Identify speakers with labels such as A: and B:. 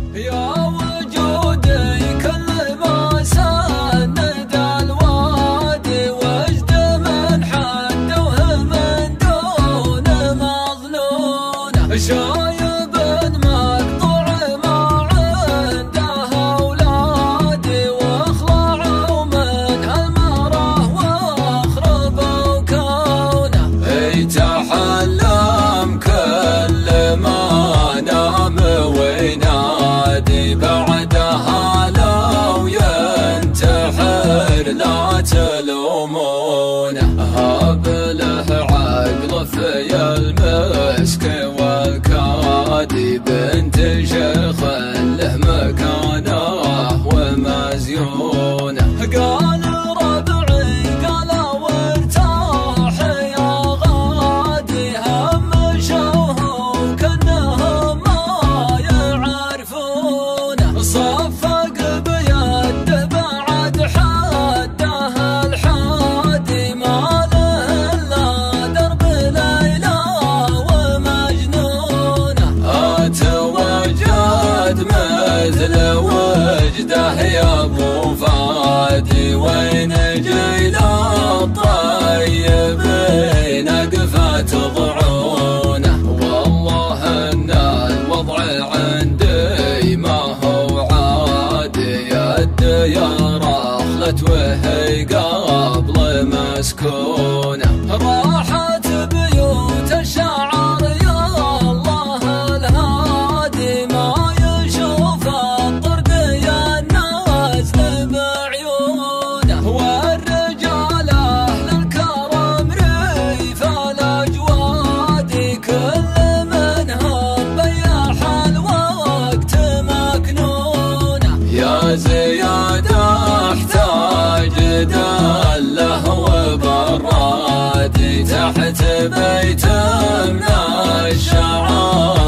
A: يا وجودي كل ما سند الوادي وجد من حده من دون مظنون شايب مقطوع ما عنده اولادي واخلعوا من هالمره واخربوا كونه يتحلم كل ما نام وينادي بعدها لو ينتحر لا تلومونه هاب له عقل في المسك والكادي بنت شيخ له مكانه ومزيونه قال ربعي قال وارتاح يا غادي هم شوه كانهم ما يعرفونه صفق بيده بعد حده الحادي ما له الا درب ليلى ومجنونه اتوجد مثل وجده يا ابو فادي وين جيل الطيبين قفت ضعونه والله ان الوضع عندي ما هو عادي الديار اخلت وهي قبل مسكونه راحت بيوت الشعر يا الله الهادي ما يشوف الطرق يا الناس بعيونه والرجال اهل الكرم ريف الاجواد كل منهم بياح الوقت مكنونه يا زياد احتاج دله وبرادي تحت بيت من الشعار